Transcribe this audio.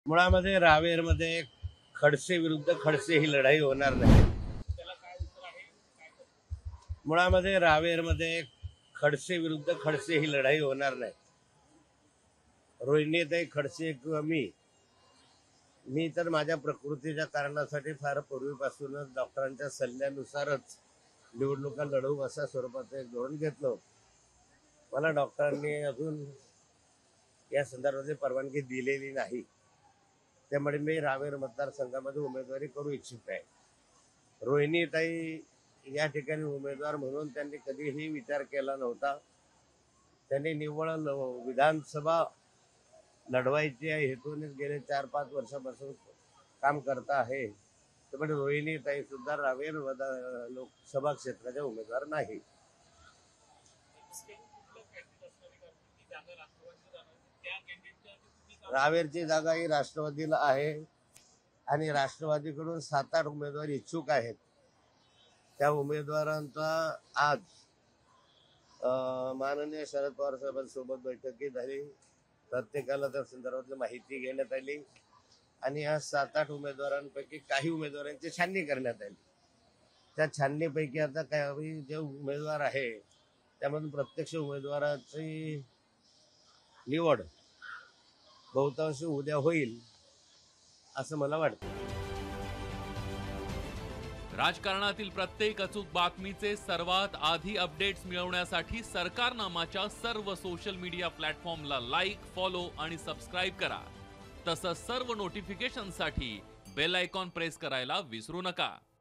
मुळामध्ये रावेरमध्ये खडसे विरुद्ध खडसे ही लढाई होणार नाही. मुळामध्ये रावेरमध्ये खडसे विरुद्ध खडसे ही लढाई होणार नाही. रोहिणीताई खडसे किंवा मी तर माझ्या प्रकृतीच्या कारणासाठी फार पूर्वीपासूनच डॉक्टरांच्या सल्ल्यानुसारच निवडणुका लढवू अशा स्वरूपाचं एक धोरण घेतलं. मला डॉक्टरांनी अजून या संदर्भात परवानगी दिलेली नाही. त्यामुळे मी रावेर मतदारसंघामध्ये उमेदवारी करू इच्छित आहे. रोहिणीताई या ठिकाणी उमेदवार म्हणून त्यांनी कधीही विचार केला नव्हता. त्यांनी निव्वळ विधानसभा लढवायची या हेतूनेच गेले 4-5 वर्षापासून काम करता आहे. त्यामुळे रोहिणीताई सुद्धा रावेर लोकसभा क्षेत्राच्या उमेदवार नाही. रावेरची जागा ही राष्ट्रवादीला आहे आणि राष्ट्रवादीकडून 7-8 उमेदवार इच्छुक आहेत. त्या उमेदवारांचा आज माननीय शरद पवार साहेबांसोबत बैठकी झाली. प्रत्येकाला त्या संदर्भातली माहिती घेण्यात आली आणि या 7-8 उमेदवारांपैकी काही उमेदवारांची छाननी करण्यात आली. त्या छाननीपैकी आता काही जे उमेदवार आहे त्यामधून प्रत्यक्ष उमेदवाराची निवड बहुतांश उद्या होईल असं मला वाटतं. राजकारणातील प्रत्येक अचूक बातमीचे सर्वात आधी अपडेट्स मिळवण्यासाठी सरकारनामाच्या सर्व सोशल मीडिया प्लॅटफॉर्मला लाईक, फॉलो आणि सबस्क्राईब करा. तसंच सर्व नोटिफिकेशनसाठी बेल आयकॉन प्रेस करायला विसरू नका.